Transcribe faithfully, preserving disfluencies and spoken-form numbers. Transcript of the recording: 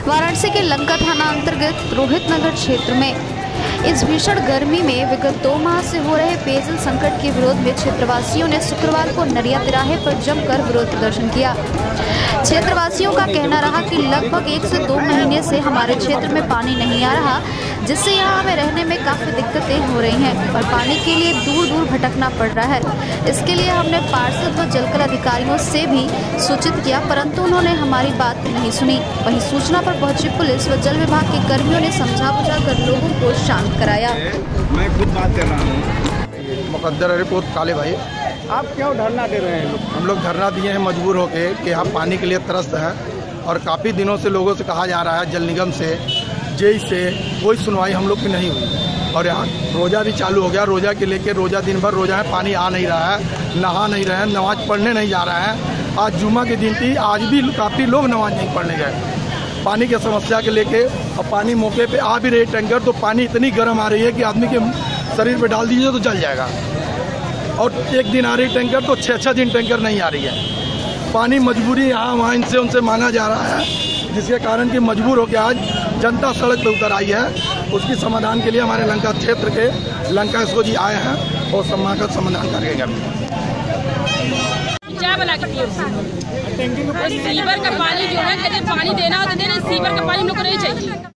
वाराणसी के लंका थाना अंतर्गत रोहित नगर क्षेत्र में इस भीषण गर्मी में विगत दो माह से हो रहे पेयजल संकट के विरोध में क्षेत्रवासियों ने शुक्रवार को नरिया तिराहे पर जमकर विरोध प्रदर्शन किया। क्षेत्रवासियों का कहना रहा कि लगभग एक से दो महीने से हमारे क्षेत्र में पानी नहीं आ रहा, जिससे यहाँ हमें रहने में काफ़ी दिक्कतें हो रही हैं और पानी के लिए दूर दूर भटकना पड़ रहा है। इसके लिए हमने पार्षद व जलकल अधिकारियों से भी सूचित किया, परंतु उन्होंने हमारी बात नहीं सुनी। वहीं सूचना पर पहुंची पुलिस व जल विभाग के कर्मियों ने समझा बुझा कर लोगों को शांत कराया। मैं खुद बात कर रहा हूँ। मुकद्दर रिपोर्ट काले भाई, आप क्यों धरना दे रहे हैं? हम लोग धरना दिए हैं मजबूर होके कि यहाँ पानी के लिए त्रस्त है और काफ़ी दिनों से लोगों से कहा जा रहा है, जल निगम से, जेई से, कोई सुनवाई हम लोग की नहीं हुई। और यहाँ रोज़ा भी चालू हो गया। रोज़ा के लेके रोज़ा दिन भर रोज़ा है, पानी आ नहीं रहा है, नहा नहीं रहे हैं, नमाज पढ़ने नहीं जा रहा है। आज जुम्मा के दिन थी, आज भी काफ़ी लोग नमाज नहीं पढ़ने गए पानी की समस्या के लेके। और पानी मौके पे आ भी रही टैंकर, तो पानी इतनी गर्म आ रही है कि आदमी के शरीर पे डाल दीजिए तो जल जाएगा। और एक दिन आ रही टैंकर तो छः छः दिन टैंकर नहीं आ रही है। पानी मजबूरी यहाँ वहाँ इनसे उनसे मांगा जा रहा है, जिसके कारण कि मजबूर होकर आज जनता सड़क पर उतर आई है। उसकी समाधान के लिए हमारे लंका क्षेत्र के लंका एसओ जी आए हैं और सम्मान का समाधान करेंगे। क्या बना के पिए? सीवर का पानी जो है, पानी देना हो तो देना, सीवर का पानी हम लोग को नहीं चाहिए।